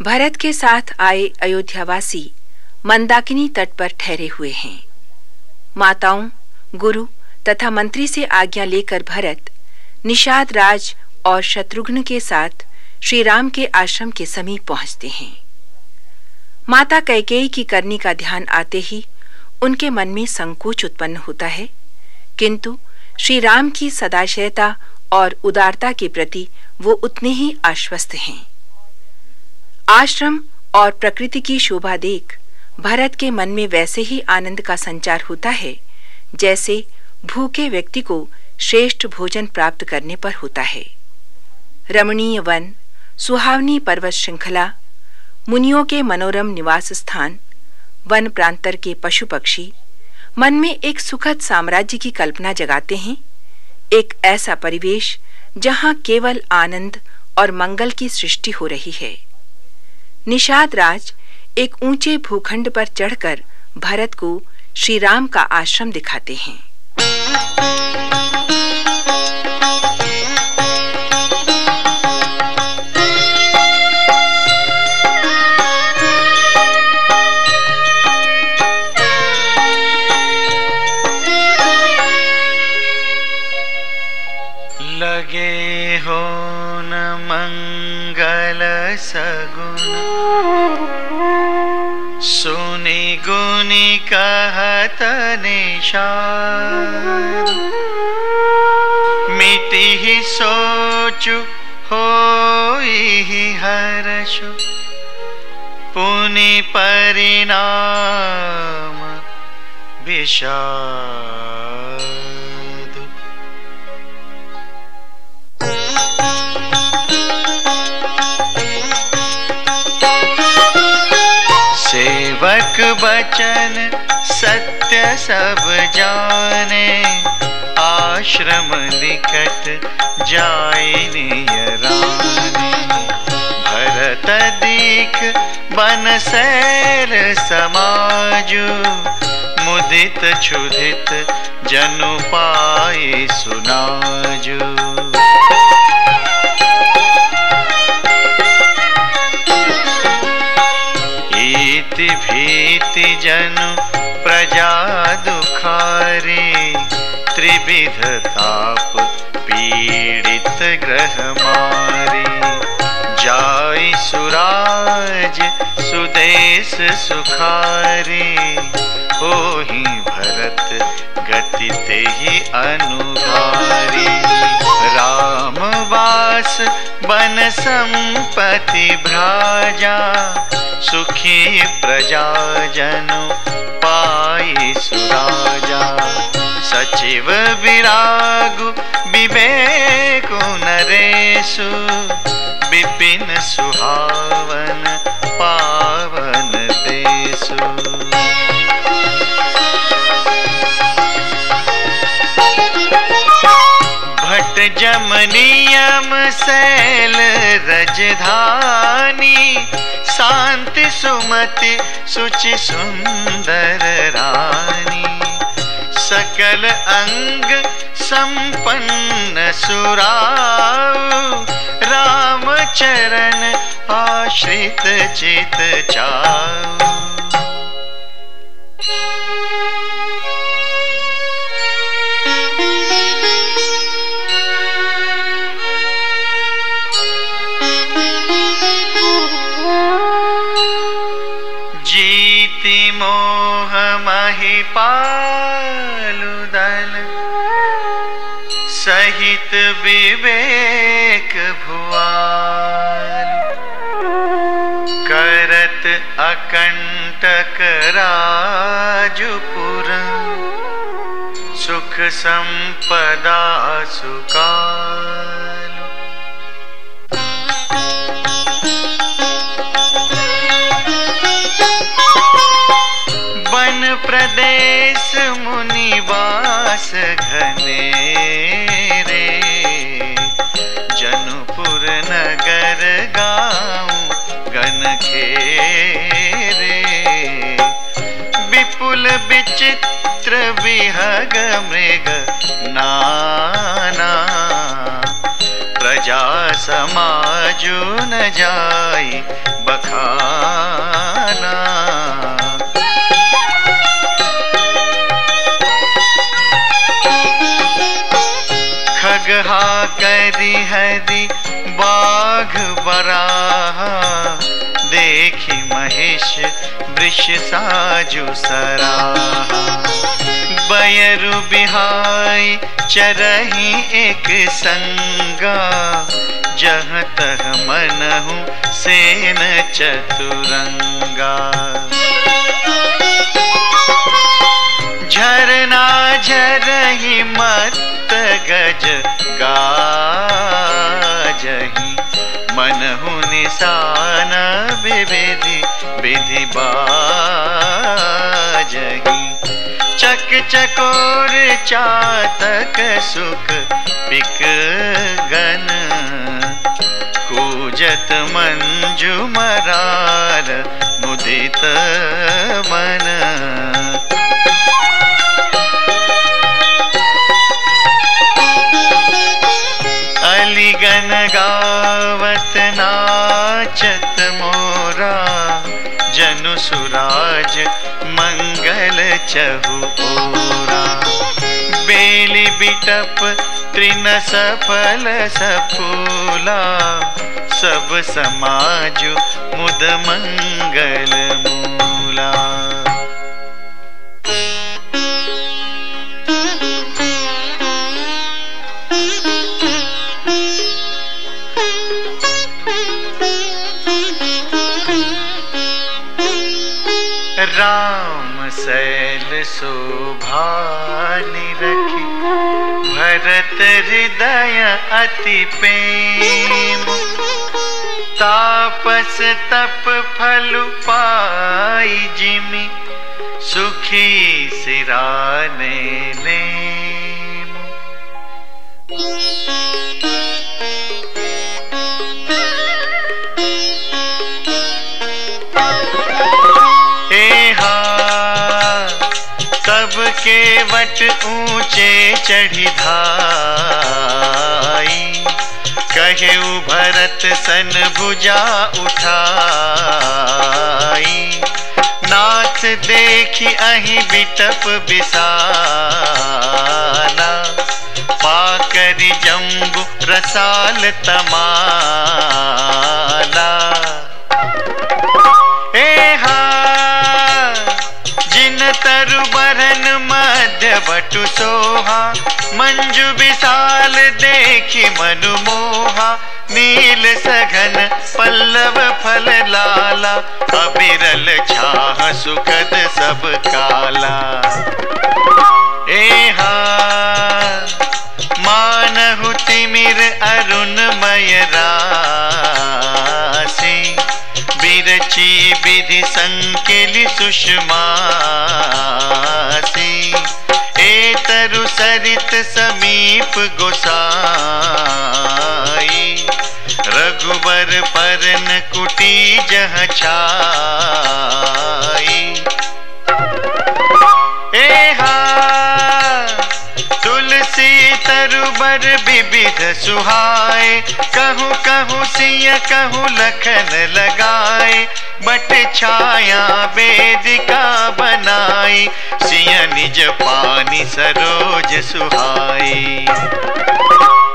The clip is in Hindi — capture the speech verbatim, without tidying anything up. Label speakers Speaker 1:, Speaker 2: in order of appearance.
Speaker 1: भरत के साथ आए अयोध्यावासी मंदाकिनी तट पर ठहरे हुए हैं। माताओं, गुरु तथा मंत्री से आज्ञा लेकर भरत निषाद राज और शत्रुघ्न के साथ श्री राम के आश्रम के समीप पहुंचते हैं। माता कैकेयी की करनी का ध्यान आते ही उनके मन में संकोच उत्पन्न होता है, किंतु श्री राम की सदाशयता और उदारता के प्रति वो उतने ही आश्वस्त हैं। आश्रम और प्रकृति की शोभा देख भरत के मन में वैसे ही आनंद का संचार होता है जैसे भूखे व्यक्ति को श्रेष्ठ भोजन प्राप्त करने पर होता है। रमणीय वन, सुहावनी पर्वत श्रृंखला, मुनियों के मनोरम निवास स्थान, वन प्रांतर के पशु पक्षी मन में एक सुखद साम्राज्य की कल्पना जगाते हैं। एक ऐसा परिवेश जहां केवल आनंद और मंगल की सृष्टि हो रही है। निषाद राज एक ऊंचे भूखंड पर चढ़कर भरत को श्री राम का आश्रम दिखाते हैं।
Speaker 2: लगे हो न मंगल सगुन, सुनि गुनि कहत निषाद। मिटि सोचु होई हर्षु, पुनि परिणाम विषाद। सेवक बचन सत्य सब जाने, आश्रम निकट जाय नियराने। भरत दीख बन सैल समाजु, मुदित क्षुधित जनु पाए सुनाजु। इति भीति जनु प्रजा दुखारी, त्रिविध ताप पीड़ित ग्रह मारी। जाय सुराज सुदेश सुखारी, होहि भरत गति तेहि अनुहारी। राम वास बन संपत्ति भ्राजा, सुखी प्रजा जनु पाई सुराजा। सचिव विरागु विवेकु नरेशु, विपिन सुहावन पावन देशु। भट जम नियम शैल रजधानी, शांति सुमति सुचि सुंदर रानी। सकल अंग संपन्न सुराऊ, राम चरण आश्रित चित चाऊ। जीति मोह महिपालु दल, सहित विवेक भुआल। करत अकंटक राजपुर, सुख संपदा सुकाल। वन प्रदेश मुनिवास घने रे, जनुपुर नगर गाँव गन खेरे। विपुल विचित्र विहग मृग नाना, प्रजा समाजु न जाई बखाना। खगहा करी हरि बाघ बराहा, देखी महिष वृष साजु सराहा। बयरु बिहाई चरही एक संगा, जहाँ तह मनहु सेन चतुरंगा। झरना झरही मत गज गाजही, मनहु निशान विविधि विधि बाजही। चक चकोर चातक सुख पिक गन, कूजत मंजु मरार मुदित मन। अलिगन गावत नाचत मोरा, जनु सुराज मंगल चहु ओरा। बेली बिटप तृण सफल सफूला, सब समाजु मुद मंगल मूला। राम सैल शोभा निरखी, भरत हृदय अति प्रेम। तापस तप फल पाई जिमि, सुखी सिराने नेम। तब के वट ऊंचे चढ़ी धाई, कहेउ भरत सन भुजा उठाई। नाथ देखी अहि बिटप बिसाला, पाकरि जम्बु रसाल तमाला। एहा जिन तरु बरन मध्य बटु सोहा, मंजु विशाल देखी मनु मोहा। नील सघन पल्लव फल लाला, अबिरल छाह सुखद सब काला। एहा मानहु तिमिर अरुणमय राशि, बिरची विधि संकेलि सुषमासी। एतरु सरित समीप गोसाई, रघुबर परन कुटी जह छाई। एहा तुलसी तरुबर विविध सुहाए, कहूँ कहूँ सिय कहूँ लखन लगाए। बट छाया वेदिका बनाई, सिय निज पानी सरोज सुहाई।